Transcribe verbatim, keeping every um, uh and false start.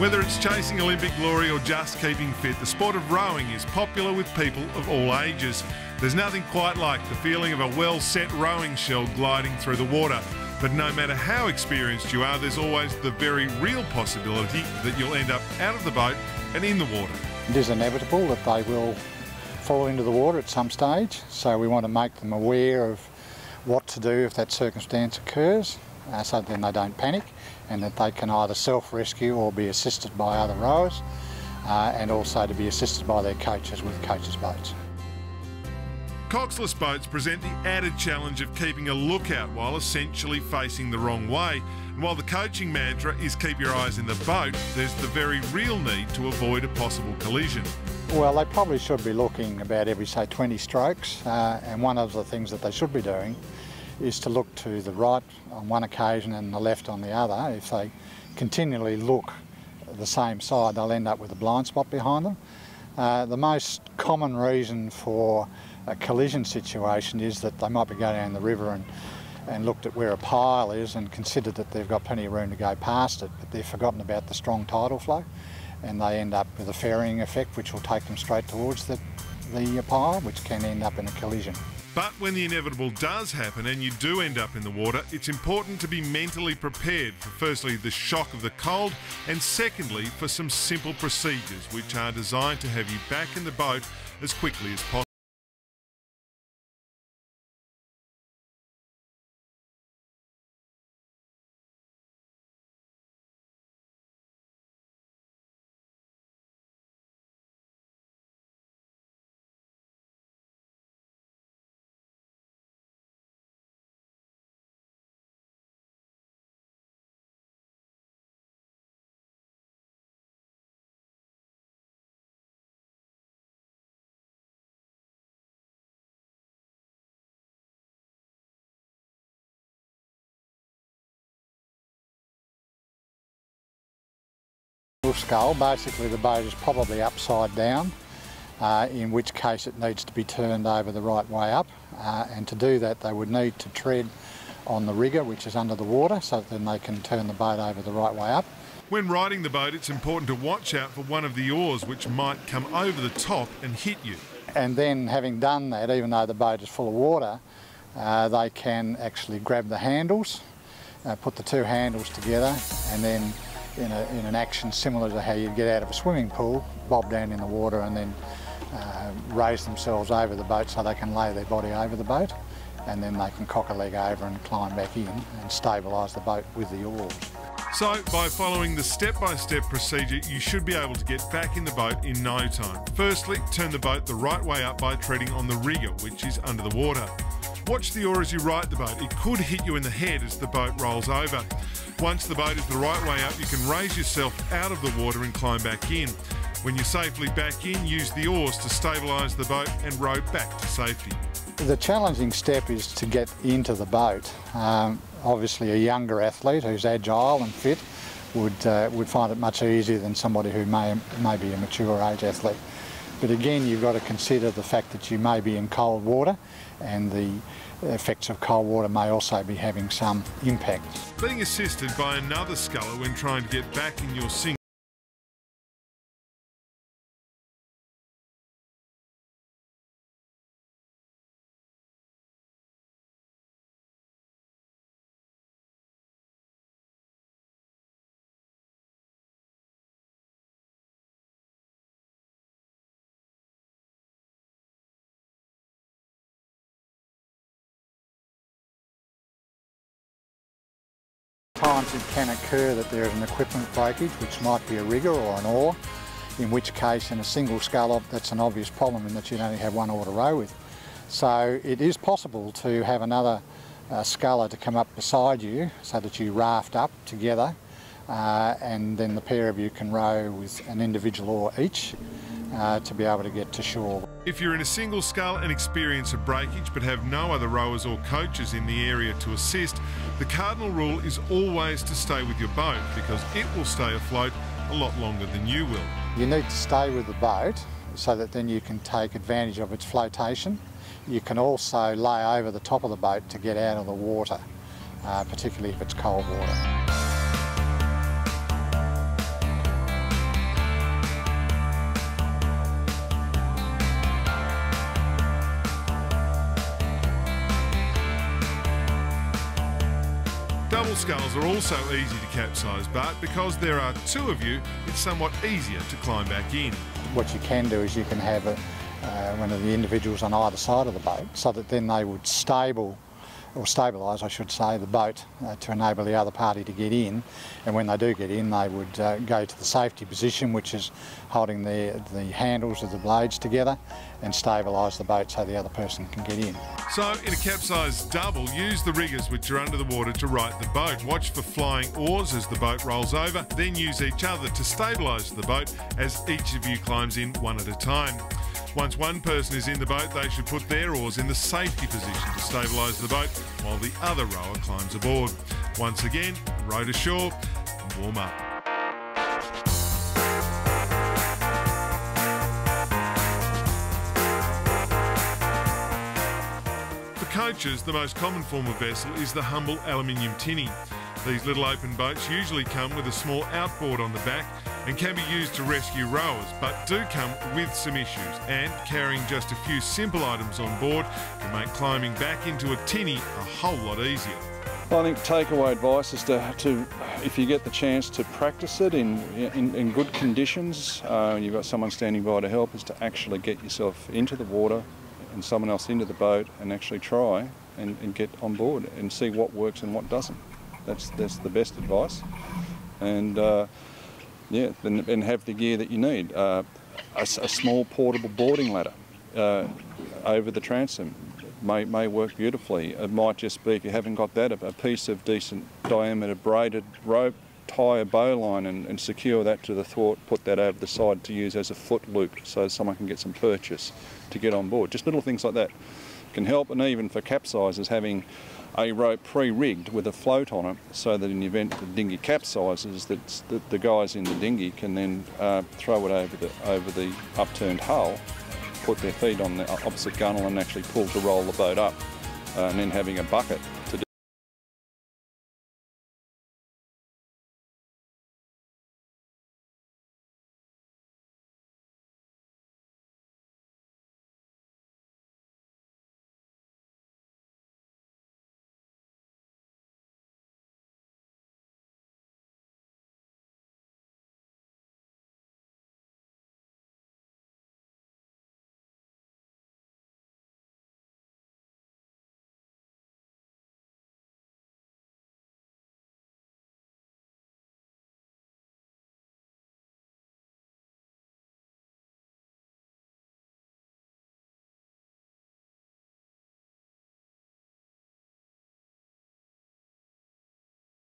Whether it's chasing Olympic glory or just keeping fit, the sport of rowing is popular with people of all ages. There's nothing quite like the feeling of a well-set rowing shell gliding through the water. But no matter how experienced you are, there's always the very real possibility that you'll end up out of the boat and in the water. It is inevitable that they will fall into the water at some stage, so we want to make them aware of what to do if that circumstance occurs, uh, so then they don't panic, and that they can either self-rescue or be assisted by other rowers, uh, and also to be assisted by their coaches with coaches' boats. Coxless boats present the added challenge of keeping a lookout while essentially facing the wrong way. And while the coaching mantra is keep your eyes in the boat, there's the very real need to avoid a possible collision. Well, they probably should be looking about every, say, twenty strokes, uh, and one of the things that they should be doing is to look to the right on one occasion and the left on the other. If they continually look the same side, they'll end up with a blind spot behind them. Uh, the most common reason for a collision situation is that they might be going down the river and, and looked at where a pile is and considered that they've got plenty of room to go past it, but they've forgotten about the strong tidal flow, and they end up with a ferrying effect which will take them straight towards the, the pile, which can end up in a collision. But when the inevitable does happen and you do end up in the water, it's important to be mentally prepared for firstly the shock of the cold, and secondly for some simple procedures which are designed to have you back in the boat as quickly as possible. Scull, basically the boat is probably upside down, uh, in which case it needs to be turned over the right way up, uh, and to do that they would need to tread on the rigger which is under the water, so that then they can turn the boat over the right way up. When riding the boat, it's important to watch out for one of the oars which might come over the top and hit you. And then having done that, even though the boat is full of water, uh, they can actually grab the handles, uh, put the two handles together, and then In, a, in an action similar to how you get out of a swimming pool, bob down in the water and then uh, raise themselves over the boat so they can lay their body over the boat, and then they can cock a leg over and climb back in and stabilise the boat with the oars. So, by following the step-by-step procedure, you should be able to get back in the boat in no time. Firstly, turn the boat the right way up by treading on the rigger, which is under the water. Watch the oar as you right the boat. It could hit you in the head as the boat rolls over. Once the boat is the right way up, you can raise yourself out of the water and climb back in. When you're safely back in, use the oars to stabilise the boat and row back to safety. The challenging step is to get into the boat. Um, obviously a younger athlete who's agile and fit would, uh, would find it much easier than somebody who may, may be a mature age athlete. But again, you've got to consider the fact that you may be in cold water, and the effects of cold water may also be having some impact. Being assisted by another sculler when trying to get back in your sink Times it can occur that there is an equipment breakage, which might be a rigger or an oar, in which case in a single sculler that's an obvious problem in that you only have one oar to row with. So it is possible to have another uh, sculler to come up beside you so that you raft up together, uh, and then the pair of you can row with an individual oar each uh, to be able to get to shore. If you're in a single scull and experience a breakage but have no other rowers or coaches in the area to assist, the cardinal rule is always to stay with your boat, because it will stay afloat a lot longer than you will. You need to stay with the boat so that then you can take advantage of its flotation. You can also lay over the top of the boat to get out of the water, uh, particularly if it's cold water. sculls are also easy to capsize, but because there are two of you, it's somewhat easier to climb back in. What you can do is you can have a, uh, one of the individuals on either side of the boat, so that then they would stable, or stabilise I should say, the boat uh, to enable the other party to get in, and when they do get in they would uh, go to the safety position, which is holding the, the handles of the blades together, and stabilise the boat so the other person can get in. So in a capsize double, use the riggers which are under the water to right the boat. Watch for flying oars as the boat rolls over, then use each other to stabilise the boat as each of you climbs in one at a time. Once one person is in the boat, they should put their oars in the safety position to stabilise the boat while the other rower climbs aboard. Once again, row to shore and warm up. For coaches, the most common form of vessel is the humble aluminium tinny. These little open boats usually come with a small outboard on the back and can be used to rescue rowers, but do come with some issues, and carrying just a few simple items on board can make climbing back into a tinny a whole lot easier. Well, I think takeaway advice is to, to, if you get the chance to practice it in, in, in good conditions, uh, you've got someone standing by to help, is to actually get yourself into the water and someone else into the boat and actually try and, and get on board and see what works and what doesn't. That's, that's the best advice. And uh, yeah, and, and have the gear that you need. Uh, a, a small portable boarding ladder uh, over the transom may, may work beautifully. It might just be, if you haven't got that, a piece of decent diameter braided rope, tie a bowline and, and secure that to the thwart, put that over the side to use as a foot loop so someone can get some purchase to get on board. Just little things like that can help, and even for capsizes, having a rope pre-rigged with a float on it, so that in the event the dinghy capsizes, that the, the guys in the dinghy can then uh, throw it over the over the upturned hull, put their feet on the opposite gunwale and actually pull to roll the boat up, uh, and then having a bucket